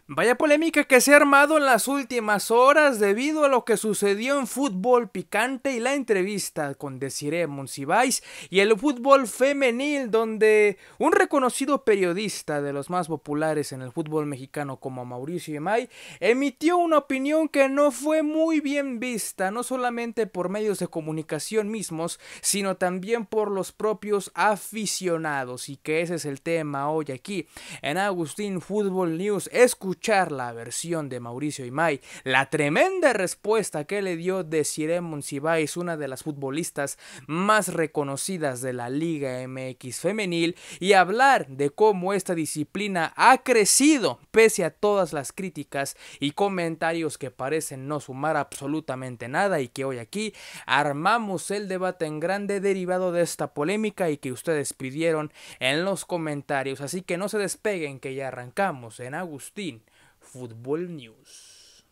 Vaya polémica que se ha armado en las últimas horas debido a lo que sucedió en Fútbol Picante y la entrevista con Desiree Monsiváis y el fútbol femenil, donde un reconocido periodista de los más populares en el fútbol mexicano como Mauricio Imay emitió una opinión que no fue muy bien vista, no solamente por medios de comunicación mismos, sino también por los propios aficionados, y que ese es el tema hoy aquí en Agustín Fútbol News. Escuchar la versión de Mauricio Imay, la tremenda respuesta que le dio Desiree Monsiváis, una de las futbolistas más reconocidas de la Liga MX femenil, y hablar de cómo esta disciplina ha crecido pese a todas las críticas y comentarios que parecen no sumar absolutamente nada, y que hoy aquí armamos el debate en grande derivado de esta polémica y que ustedes pidieron en los comentarios. Así que no se despeguen, que ya arrancamos en Agustín Fútbol News.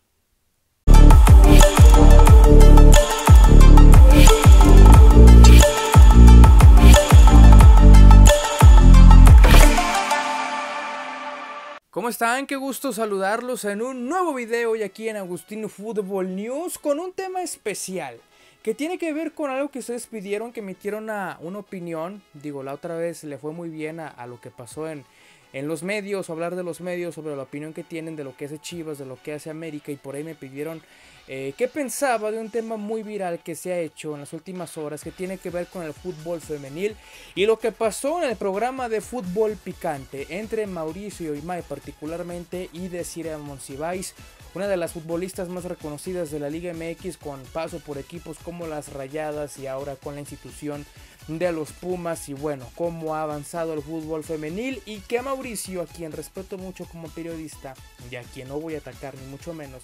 ¿Cómo están? Qué gusto saludarlos en un nuevo video hoy aquí en Agustín Fútbol News con un tema especial que tiene que ver con algo que ustedes pidieron, que emitieron una opinión. Digo, la otra vez le fue muy bien a lo que pasó en los medios, hablar de los medios sobre la opinión que tienen de lo que hace Chivas, de lo que hace América, y por ahí me pidieron qué pensaba de un tema muy viral que se ha hecho en las últimas horas, que tiene que ver con el fútbol femenil y lo que pasó en el programa de Fútbol Picante entre Mauricio Imay particularmente y Desiree Monsiváis, una de las futbolistas más reconocidas de la Liga MX, con paso por equipos como las Rayadas y ahora con la institución de los Pumas. Y bueno, cómo ha avanzado el fútbol femenil, y que a Mauricio, a quien respeto mucho como periodista y a quien no voy a atacar ni mucho menos,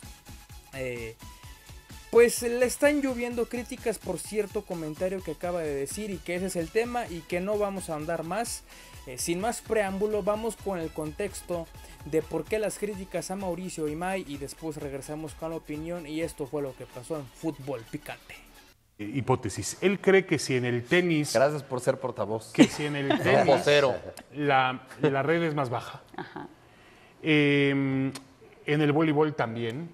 pues le están lloviendo críticas por cierto comentario que acaba de decir, y que ese es el tema y que no vamos a andar más. Sin más preámbulo, vamos con el contexto de por qué las críticas a Mauricio Imay y después regresamos con la opinión, y esto fue lo que pasó en Fútbol Picante. Hipótesis. Él cree que si en el tenis... Gracias por ser portavoz. Que si en el tenis vocero. La red es más baja. Ajá. En el voleibol también.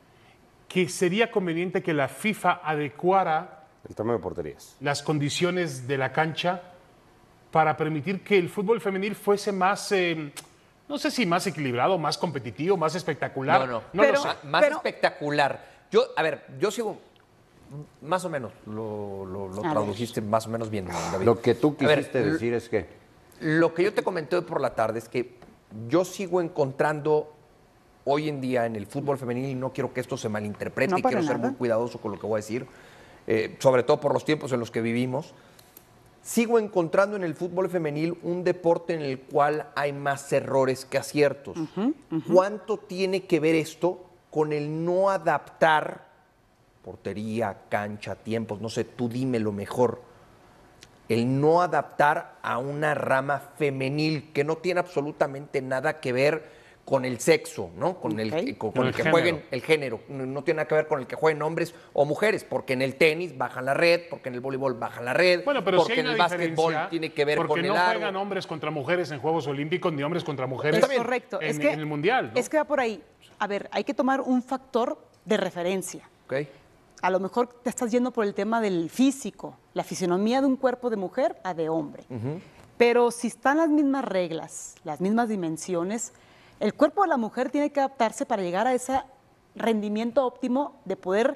Que sería conveniente que la FIFA adecuara el tamaño de porterías, las condiciones de la cancha para permitir que el fútbol femenil fuese más, no sé si más equilibrado, más competitivo, más espectacular. No pero, lo sé. Más espectacular. Yo sigo, más o menos, lo tradujiste más o menos bien, David. Lo que tú quisiste decir es que... Lo que yo te comenté hoy por la tarde es que yo sigo encontrando hoy en día en el fútbol femenil, y no quiero que esto se malinterprete, y quiero ser muy cuidadoso con lo que voy a decir, sobre todo por los tiempos en los que vivimos. Sigo encontrando en el fútbol femenil un deporte en el cual hay más errores que aciertos. ¿Cuánto tiene que ver esto con el no adaptar portería, cancha, tiempos? No sé, tú dime lo mejor. El no adaptar a una rama femenil que no tiene absolutamente nada que ver con el sexo, ¿no? Con el que jueguen el género. No tiene nada que ver con el que jueguen hombres o mujeres, porque en el tenis bajan la red, porque en el voleibol bajan la red, bueno, pero porque si hay en el básquetbol tiene que ver con el porque no aro. juegan hombres contra mujeres en Juegos Olímpicos, ni hombres contra mujeres es correcto. en el Mundial, ¿no? Es que va por ahí. A ver, hay que tomar un factor de referencia. Okay. A lo mejor te estás yendo por el tema del físico, la fisionomía de un cuerpo de mujer a de hombre. Pero si están las mismas reglas, las mismas dimensiones, el cuerpo de la mujer tiene que adaptarse para llegar a ese rendimiento óptimo de poder,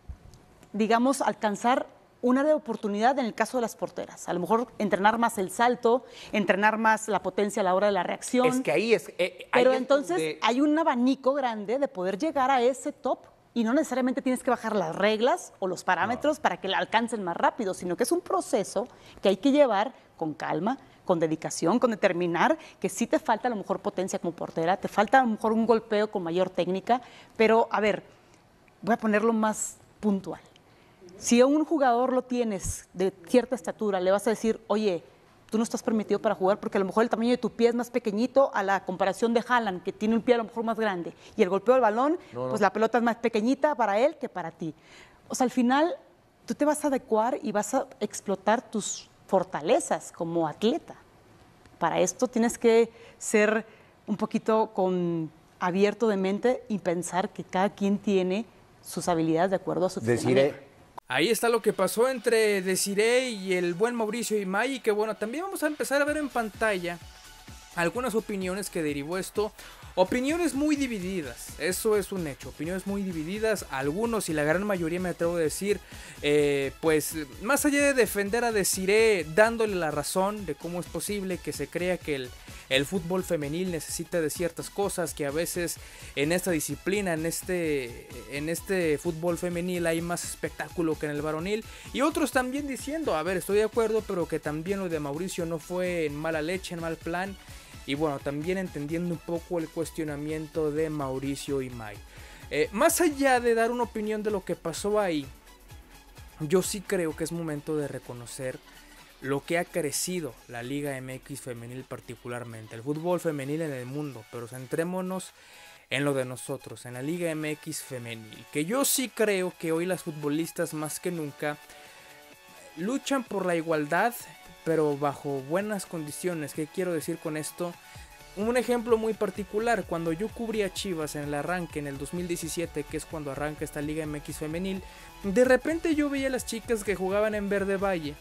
digamos, alcanzar un área de oportunidad en el caso de las porteras. A lo mejor entrenar más el salto, entrenar más la potencia a la hora de la reacción. Es que ahí es... pero entonces hay un abanico grande de poder llegar a ese top, y no necesariamente tienes que bajar las reglas o los parámetros para que la alcancen más rápido, sino que es un proceso que hay que llevar con calma, con dedicación, con determinar que sí te falta a lo mejor potencia como portera, te falta a lo mejor un golpeo con mayor técnica, pero a ver, voy a ponerlo más puntual. Si a un jugador lo tienes de cierta estatura, le vas a decir, oye, tú no estás permitido para jugar porque a lo mejor el tamaño de tu pie es más pequeñito a la comparación de Haaland, que tiene un pie a lo mejor más grande, y el golpeo del balón, pues la pelota es más pequeñita para él que para ti. O sea, al final tú te vas a adecuar y vas a explotar tus fortalezas como atleta. Para esto tienes que ser un poquito con abierto de mente y pensar que cada quien tiene sus habilidades de acuerdo a su Desiree. Ahí está lo que pasó entre Desiree y el buen Mauricio Imay, y que bueno, también vamos a empezar a ver en pantalla algunas opiniones que derivó esto. Opiniones muy divididas, eso es un hecho, opiniones muy divididas, algunos y la gran mayoría me atrevo a decir, pues más allá de defender a Desiree dándole la razón de cómo es posible que se crea que el fútbol femenil necesita de ciertas cosas, que a veces en esta disciplina, en este fútbol femenil hay más espectáculo que en el varonil, y otros también diciendo, a ver, estoy de acuerdo, pero que también lo de Mauricio no fue en mala leche, en mal plan. Y bueno, también entendiendo un poco el cuestionamiento de Mauricio Imay. Más allá de dar una opinión de lo que pasó ahí, yo sí creo que es momento de reconocer lo que ha crecido la Liga MX femenil particularmente, el fútbol femenil en el mundo, pero centrémonos en lo de nosotros, en la Liga MX femenil, que yo sí creo que hoy las futbolistas más que nunca luchan por la igualdad, pero bajo buenas condiciones. ¿Qué quiero decir con esto? Un ejemplo muy particular, cuando yo cubrí a Chivas en el arranque en el 2017, que es cuando arranca esta Liga MX femenil, de repente yo veía a las chicas que jugaban en Verde Valle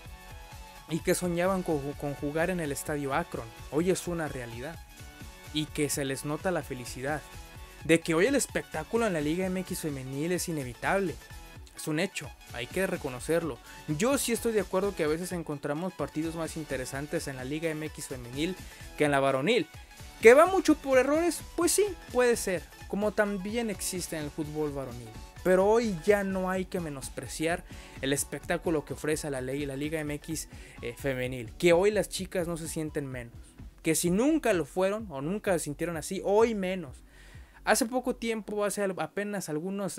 y que soñaban con jugar en el Estadio Akron. Hoy es una realidad y que se les nota la felicidad de que hoy el espectáculo en la Liga MX femenil es inevitable. Es un hecho, hay que reconocerlo. Yo sí estoy de acuerdo que a veces encontramos partidos más interesantes en la Liga MX femenil que en la varonil. ¿Que va mucho por errores? Pues sí, puede ser, como también existe en el fútbol varonil. Pero hoy ya no hay que menospreciar el espectáculo que ofrece la Liga MX femenil. Que hoy las chicas no se sienten menos. Que si nunca lo fueron o nunca se sintieron así, hoy menos. Hace poco tiempo, hace apenas algunos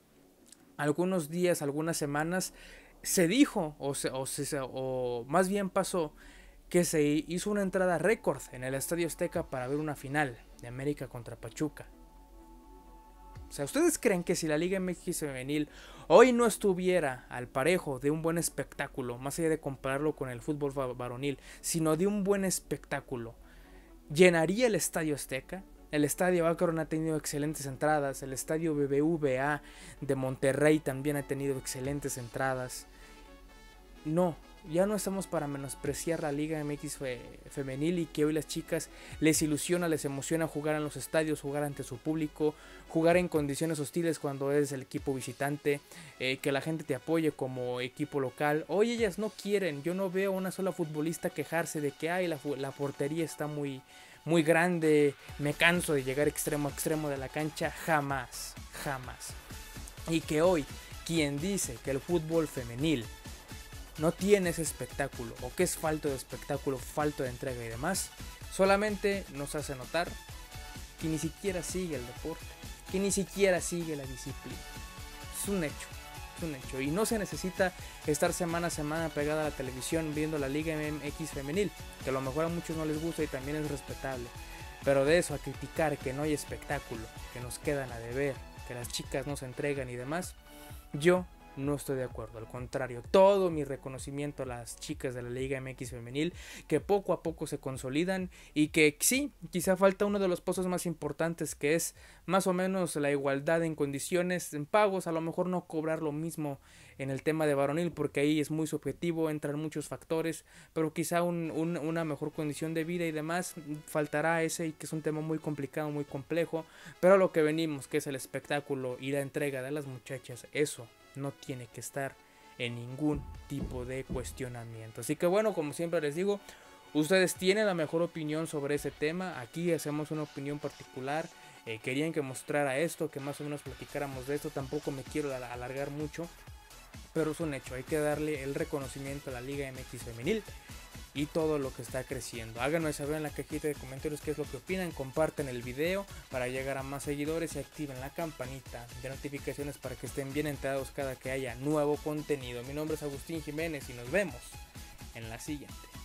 días, algunas semanas, se dijo, o más bien pasó, que se hizo una entrada récord en el Estadio Azteca para ver una final de América contra Pachuca. O sea, ¿ustedes creen que si la Liga MX femenil hoy no estuviera al parejo de un buen espectáculo, más allá de compararlo con el fútbol varonil, sino de un buen espectáculo, llenaría el Estadio Azteca? El Estadio Akron ha tenido excelentes entradas, el Estadio BBVA de Monterrey también ha tenido excelentes entradas. No, ya no estamos para menospreciar la Liga MX femenil, y que hoy las chicas les ilusiona, les emociona jugar en los estadios, jugar ante su público, jugar en condiciones hostiles cuando eres el equipo visitante, que la gente te apoye como equipo local. Hoy ellas no quieren, yo no veo a una sola futbolista quejarse de que la portería está muy grande, me canso de llegar extremo a extremo de la cancha. Jamás. Y que hoy quien dice que el fútbol femenil no tiene ese espectáculo, o que es falto de espectáculo, falto de entrega y demás, solamente nos hace notar que ni siquiera sigue el deporte, que ni siquiera sigue la disciplina. Es un hecho, y no se necesita estar semana a semana pegada a la televisión viendo la Liga MX femenil, que a lo mejor a muchos no les gusta y también es respetable, pero de eso a criticar que no hay espectáculo, que nos quedan a deber, que las chicas no se entregan y demás, yo no estoy de acuerdo. Al contrario, todo mi reconocimiento a las chicas de la Liga MX femenil, que poco a poco se consolidan, y que sí, quizá falta uno de los pasos más importantes, que es más o menos la igualdad en condiciones, en pagos. A lo mejor no cobrar lo mismo en el tema de varonil, porque ahí es muy subjetivo, entran muchos factores, pero quizá una mejor condición de vida y demás. Faltará ese, y que es un tema muy complicado, muy complejo, pero a lo que venimos, que es el espectáculo y la entrega de las muchachas, eso no tiene que estar en ningún tipo de cuestionamiento. Así que bueno, como siempre les digo, ustedes tienen la mejor opinión sobre ese tema. Aquí hacemos una opinión particular. Querían que mostrara esto, que más o menos platicáramos de esto. Tampoco me quiero alargar mucho, pero es un hecho. Hay que darle el reconocimiento a la Liga MX femenil y todo lo que está creciendo. Háganme saber en la cajita de comentarios qué es lo que opinan, comparten el video para llegar a más seguidores y activen la campanita de notificaciones para que estén bien enterados cada que haya nuevo contenido. Mi nombre es Agustín Jiménez y nos vemos en la siguiente.